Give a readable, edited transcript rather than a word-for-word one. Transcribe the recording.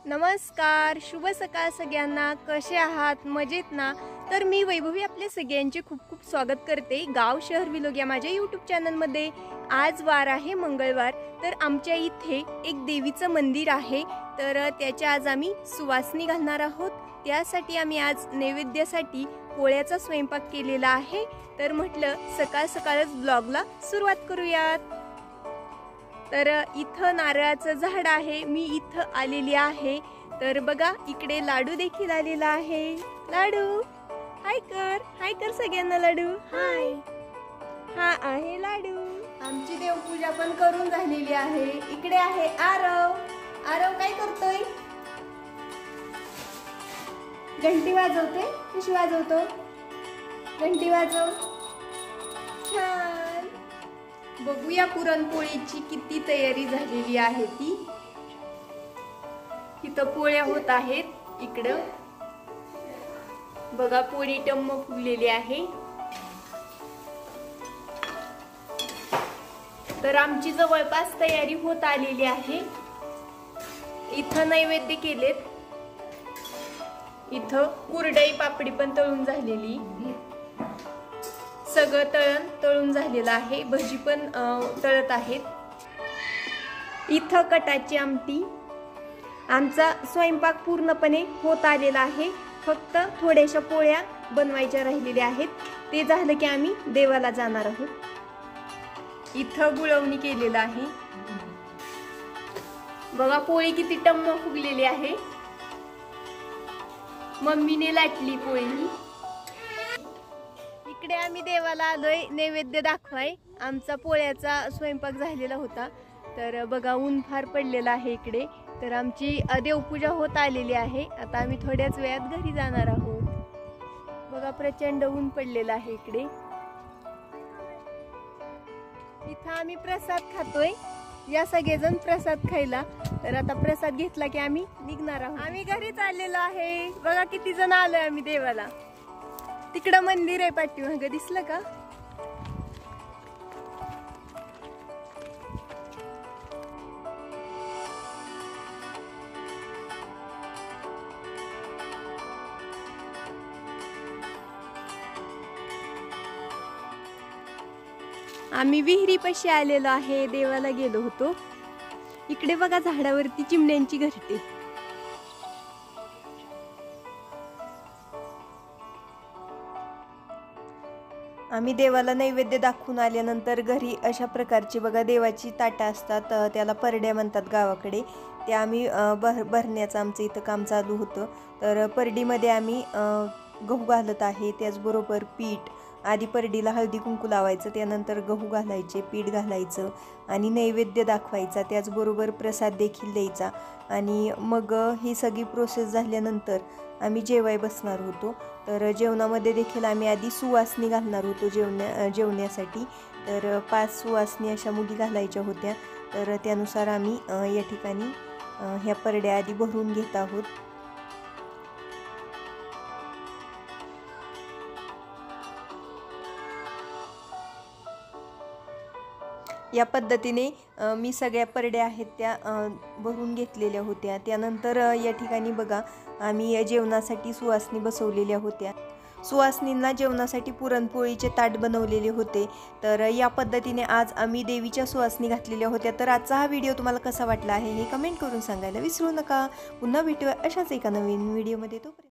नमस्कार, शुभ सकाळ सगळ्यांना. कसे आहात? मजेत ना? तर मी वैभवी आपले सगळ्यांचे खूप खूप स्वागत करते गाव शहर विलोग या माझ्या यूट्यूब चॅनलमध्ये. आज वार आहे मंगळवार. तर आमच्या इथे एक देवीचं मंदिर आहे. तर त्याच्या आज आम्ही सुवासनी घालणार आहोत. त्यासाठी आम्ही आज नैवेद्यासाठी पोळ्याचा स्वयंपाक केलेला आहे. तर म्हटलं सकाळ सकाळच ब्लॉगला सुरुवात करूयात. तर इथं नारळाचं झाड आहे. मी इथं आलेली आहे. तर बघा इकडे लाडू देखील आलेला आहे. लाडू हाय कर सगळ्यांना. लाडू हाय. हा आहे लाडू. आमची देवपूजा पण करून झालेली आहे. इकडे आहे आरव. आरव काय करतोय? घंटी वाजवते. कशी वाजवतो? घंटी वाजव. छान. बघूया पुरणपोळीची किती तयारी झालेली आहे ती. इथं पोळ्या होत आहेत. इकडं बघा पोळी टम्म फुगलेली आहे. तर आमची जवळपास तयारी होत आलेली आहे. इथं नैवेद्य केलेत. इथं कुरडई पापडी पण तळून झालेली. सगळं तळून झालेलं आहे. भजी पण तळत आहेत. इथं कटाची आमटी. आमचा स्वयंपाक पूर्णपणे होत आलेला आहे. फक्त थोड्याशा पोळ्या बनवायच्या राहिलेल्या आहेत. ते झालं की आम्ही देवाला जाणार आहोत. इथं गुळवणी केलेलं आहे. बघा पोळी किती टम्म फुगलेली आहे. मम्मीने लाटली पोळी. इकडे आम्ही देवाला आलोय नैवेद्य दाखवाय. आमचा पोळ्याचा स्वयंपाक झालेला होता. तर बघा ऊन फार पडलेला आहे इकडे. तर आमची देवपूजा होत आलेली आहे. आता आम्ही थोड्याच वेळात घरी जाणार आहोत. बघा प्रचंड ऊन पडलेला आहे इकडे. इथं आम्ही प्रसाद खातोय. या सगळेजण प्रसाद खायला. तर आता प्रसाद घेतला की आम्ही निघणार आहोत. आम्ही घरी चाललेलो आहे. बघा किती जण आलोय आम्ही देवाला. तिकडं मंदिर आहे पाठीमागं. दिसलं का? आम्ही विहिरीपाशी आलेलो आहे. देवाला गेलो होतो. इकडे बघा झाडावरती चिमण्यांची घरटे. आम्ही देवाला नैवेद्य दाखवून आल्यानंतर घरी अशा प्रकारची बघा देवाची ताटं असतात. त्याला परड्या म्हणतात गावाकडे. ते आम्ही भरण्याचं आमचं इथं काम चालू होतं. तर परडीमध्ये आम्ही गहू घालत आहे. त्याचबरोबर पीठ. आधी परडीला हळदी कुंकू लावायचं. त्यानंतर गहू घालायचे, पीठ घालायचं आणि नैवेद्य दाखवायचा. त्याचबरोबर प्रसाद देखील द्यायचा. आणि मग ही सगळी प्रोसेस झाल्यानंतर आम्ही जेवाय बसणार होतो. तर जेवणामध्ये देखील आम्ही आधी सुवासनी घालणार होतो जेवण्यासाठी. तर 5 सुवासनी अशा मुली घालायच्या होत्या. तर त्यानुसार आम्ही या ठिकाणी ह्या परड्या आधी भरून घेत आहोत. या पद्धतीने मी सगळ्या परड्या आहेत त्या भरून घेतलेल्या होत्या. त्यानंतर या ठिकाणी बघा आम्ही जेवणासाठी सुवासनी बसवलेल्या होत्या. सुवासनींना जेवणासाठी पुरणपोळीचे ताट बनवलेले होते. तर या पद्धतीने आज आम्ही देवीच्या सुवासनी घातलेल्या होत्या. तर आजचा हा व्हिडिओ तुम्हाला कसा वाटला आहे हे कमेंट करून सांगायला विसरू नका. पुन्हा भेटूया अशाच एका नवीन व्हिडिओमध्ये. तोपर्यंत